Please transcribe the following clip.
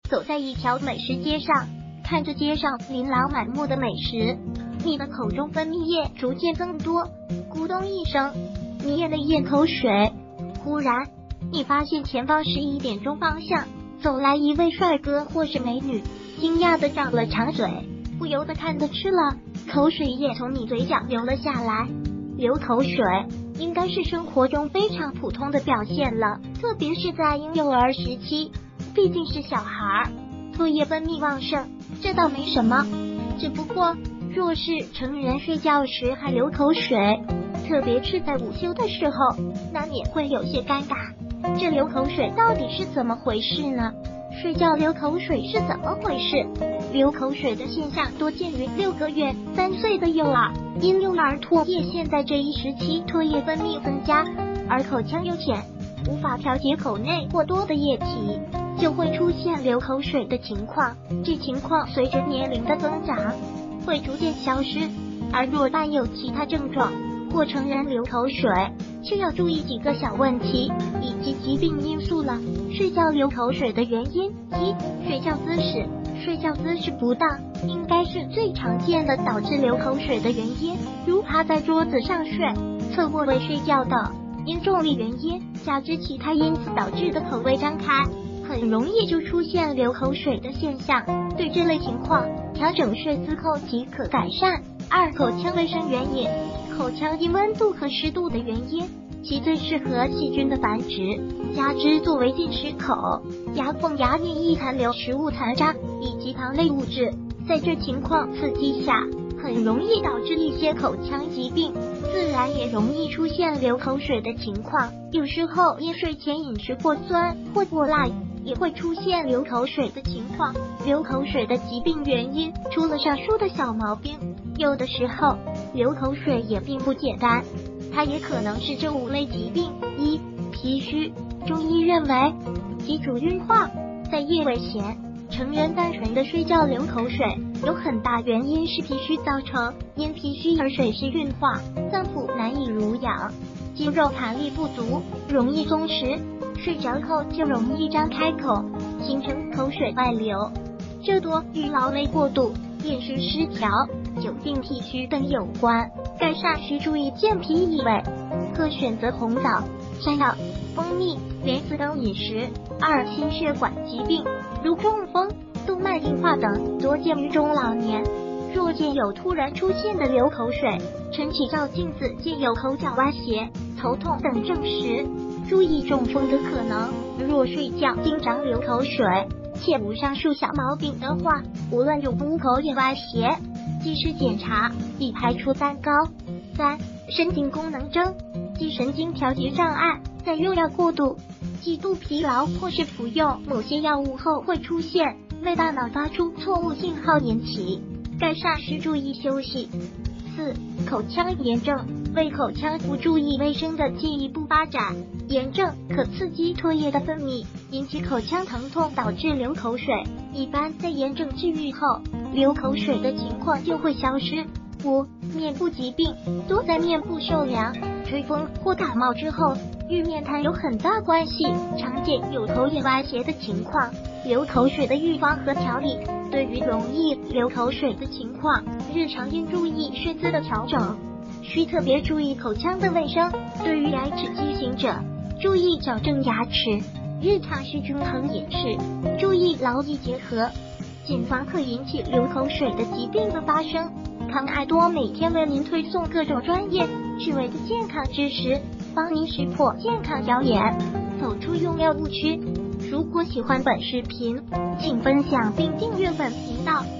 走在一条美食街上，看着街上琳琅满目的美食，你的口中分泌液逐渐增多，咕咚一声，你咽了一咽口水。忽然，你发现前方11点钟方向走来一位帅哥或是美女，惊讶的张了长嘴，不由得看得吃了，口水也从你嘴角流了下来。流口水应该是生活中非常普通的表现了，特别是在婴幼儿时期，毕竟是小孩，唾液分泌旺盛，这倒没什么。只不过若是成人睡觉时还流口水，特别是在午休的时候，难免会有些尴尬。这流口水到底是怎么回事呢？睡觉流口水是怎么回事？流口水的现象多见于6个月、3岁的幼儿，因幼儿唾液腺在这一时期唾液分泌增加，而口腔又浅，无法调节口内过多的液体，就会出现流口水的情况。这情况随着年龄的增长会逐渐消失，而若伴有其他症状或成人流口水，就要注意几个小问题以及疾病因素了。睡觉流口水的原因：一、睡觉姿势。睡觉姿势不当应该是最常见的导致流口水的原因，如趴在桌子上睡、侧卧位睡觉等。因重力原因加之其他因素导致的口胃张开，很容易就出现流口水的现象。对这类情况，调整睡姿后即可改善。二、口腔卫生原因。口腔因温度和湿度的原因，其最适合细菌的繁殖，加之作为进食口、牙缝、牙龈易残留食物残渣以及糖类物质，在这情况刺激下，很容易导致一些口腔疾病，自然也容易出现流口水的情况。有时候因睡前饮食过酸或过辣，也会出现流口水的情况。流口水的疾病原因除了上述的小毛病，有的时候流口水也并不简单，它也可能是这5类疾病。一、脾虚。中医认为，脊主运化，在夜未前，成人单纯的睡觉流口水，有很大原因是脾虚造成，因脾虚而水湿运化，脏腑难以濡养，肌肉弹力不足，容易松弛，睡着后就容易张开口，形成口水外流。这多与劳累过度、饮食失调、久病脾虚等有关。改善需注意健脾益胃，可选择红枣、山药、蜂蜜、莲子等饮食。二、心血管疾病，如中风、动脉硬化等，多见于中老年。若见有突然出现的流口水，晨起照镜子见有口角歪斜、头痛等症时，注意中风的可能。若睡觉经常流口水，且无上述小毛病的话，无论有无口也歪斜，及时检查，以排除三高。三、神经功能征，即神经调节障碍，在用药过度、极度疲劳或是服用某些药物后会出现，为大脑发出错误信号引起。改善需注意休息。四、口腔炎症，为口腔不注意卫生的进一步发展。炎症可刺激唾液的分泌，引起口腔疼痛，导致流口水。一般在炎症治愈后，流口水的情况就会消失。五、面部疾病，多在面部受凉、吹风或感冒之后，与面瘫有很大关系，常见有口也歪斜的情况。流口水的预防和调理，对于容易流口水的情况，日常应注意睡姿的调整，需特别注意口腔的卫生。对于牙齿畸形者，注意矫正牙齿，日常需均衡饮食，注意劳逸结合，谨防可引起流口水的疾病的发生。康爱多每天为您推送各种专业、趣味的健康知识，帮您识破健康谣言，走出用药误区。如果喜欢本视频，请分享并订阅本频道。